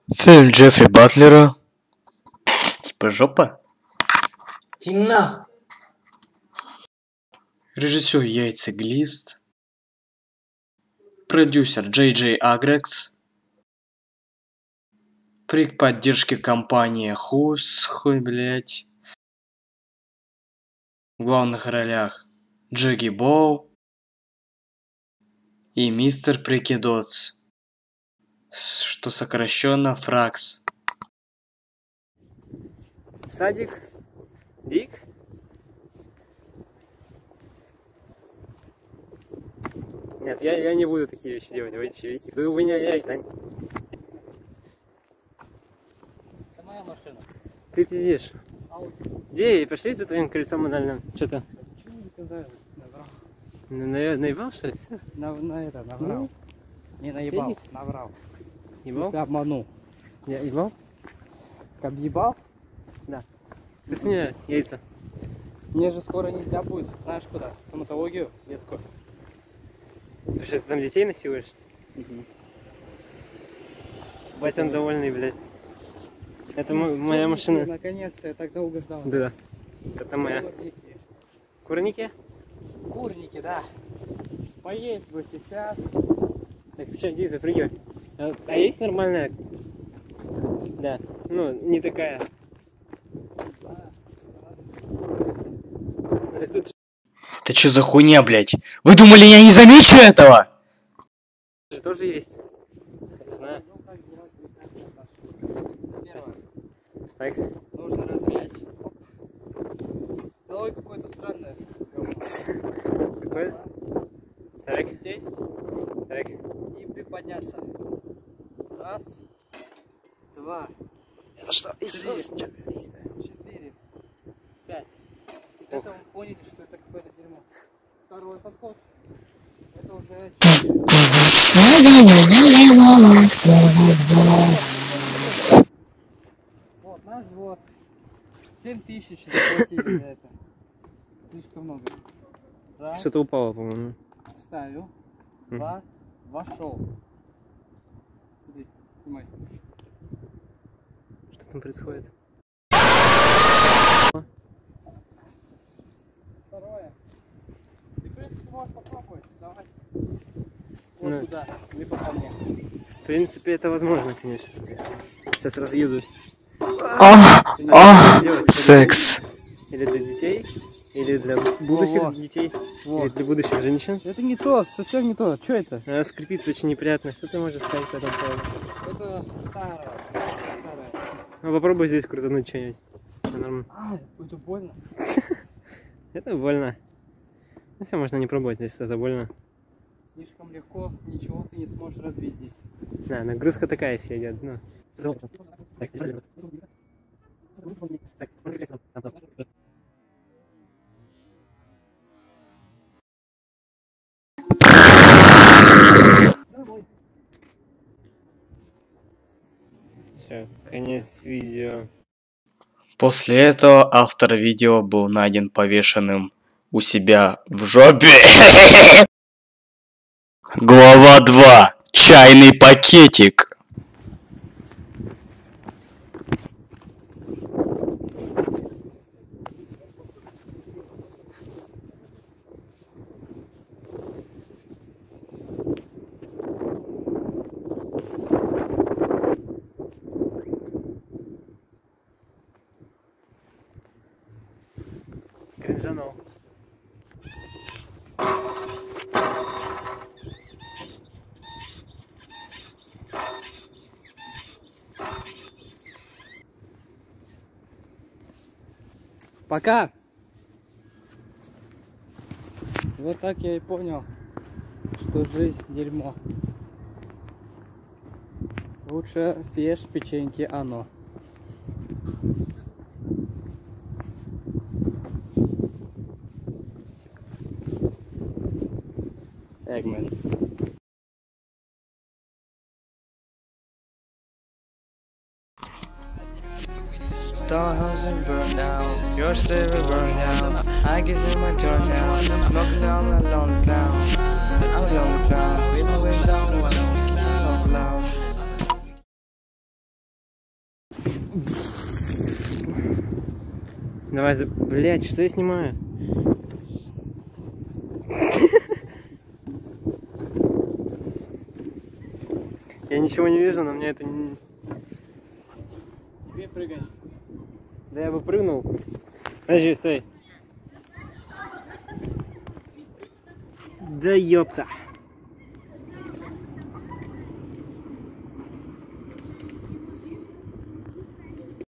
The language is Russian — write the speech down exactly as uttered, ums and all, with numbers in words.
Фильм Джеффри Батлера. Типа жопа. Тина. Режиссер Яйца Глист. Продюсер Джей Джей Агрекс. При поддержке компании Хус, хуй, блять. В главных ролях Джеги Боу и мистер Прикидоц, что сокращенно Фракс. Садик. Дик. Нет, я, я не буду такие вещи делать. Давайте вещи. Ты у меня есть, да? Это моя машина. Ты пиздишь. Где? Пошли за твоим колесом модальным. Что-то. Почему не сказали? Наврал. На, на, наебал, что ли? На, на это, наврал. Ну? Не наебал, Денег? наврал. Ебал? Если обманул. Я ебал? Как ебал? Да. Ты с меня яйца. Мне же скоро нельзя будет, знаешь куда? В стоматологию детскую. Ты что, ты там детей насилуешь? Угу. Батя он довольный, блядь. Это мо- моя машина. Наконец-то, я так долго ждал. Да. Это моя. Курники. Курники? Курники, да. Поесть бы сейчас. Так ты что, иди запрыгивай. А, а есть нормальная? Да. Ну, не такая. Так тут Это чё за хуйня, блять? Вы думали, я не замечу этого? же тоже есть. Не знаю. Первое. Так. Нужно размять. Ой, какое-то странное. Какой? Так. Сесть Так. и приподняться. Раз, два, Это что? три, четыре, пять. Из этого мы поняли, что это какое-то дерьмо. Второй подход. Это уже... Вот, наш вот. семь тысяч заплатили за это. Слишком много. Раз, Что-то упало, по-моему. вставил. Два, вошел. Смотри, снимай. Что там происходит? Второе. Ты, в принципе, можешь попробовать. Давай. Вот Ну. туда, либо ко мне. В принципе, это возможно, конечно. Сейчас разъедусь. А, а, секс. Или для детей, или для будущих Во-во. детей, Вот. или для будущих женщин. Это не то, совсем не то. Что это? Она скрипит очень неприятно. Что ты можешь сказать по этому поводу? Это старое. Старое. Ну, попробуй здесь крутануть что-нибудь. Это норм- А, это больно. Это больно. Ну все, можно не пробовать, если это больно. Слишком легко, ничего ты не сможешь развить здесь. Да, нагрузка такая все идет. Ну. Все, конец видео. После этого автор видео был найден повешенным у себя в жопе. Глава два. Чайный пакетик. Кринжанул. Пока! Вот так я и понял, что жизнь дерьмо. Лучше съешь печеньки оно. Эгмен. Stars and burn down, your still will burn down. I guess it's my turn now. Smoking down my lonely clown. I'm a lonely clown. We moving down one. Давай, за... блять, что я снимаю? Я ничего не вижу, но мне это не... Тебе прыгай. Да я бы прыгнул. Подожди, стой. Да ёпта.